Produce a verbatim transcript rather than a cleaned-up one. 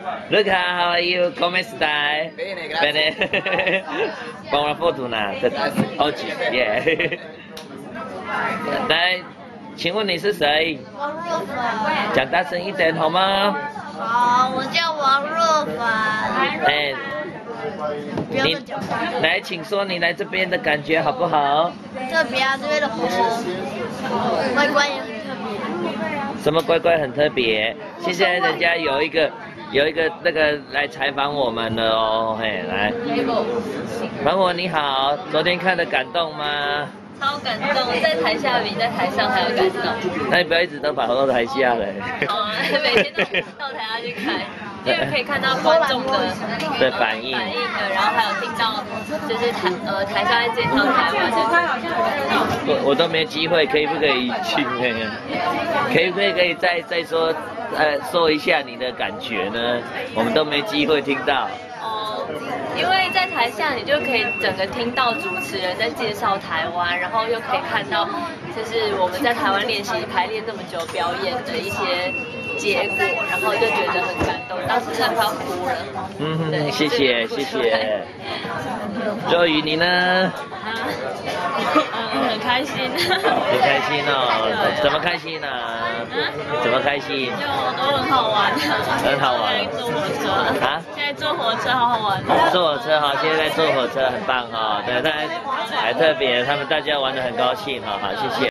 Luca, how are you? Come stai? Bene, grazie. Bene. Buona fortuna. Oggi, yeah. 来，请问你是谁？ 王若凡。 讲大声一点好吗？ 好，我叫王若凡。 哎，你来，请说你来这边的感觉好不好？ 特别啊，这边的火车，外观也很特别。 什么乖乖很特别？现在人家有一个有一个那个来采访我们了哦，嘿，来，芒果你好，昨天看的感动吗？ 超感动，在台下比在台上还要感动。 那你不要一直都跑到台下嘞。 哦，每天都到台下去看，因为可以看到观众的对反应， 反应的，然后还有听到就是台呃台下在介绍台湾的。 我我都没机会，可以不可以去那个？可以不可以可以再再说呃说一下你的感觉呢？我们都没机会听到。 哦，因为在台下你就可以整个听到主持人在介绍台湾，然后又可以看到就是我们在台湾练习排练这么久表演的一些结果，然后就觉得很感动，当时真的快要哭了。 嗯哼，谢谢谢谢。若雨你呢？ 嗯，很开心。 很开心哦，怎么开心呢、啊？怎么开心？ 就都很好玩， 很好玩。 坐火车啊？现在坐火车好好玩。 坐火车哈，现在在坐火车很棒哈，对，但还特别，他们大家玩得很高兴哈，好，谢谢。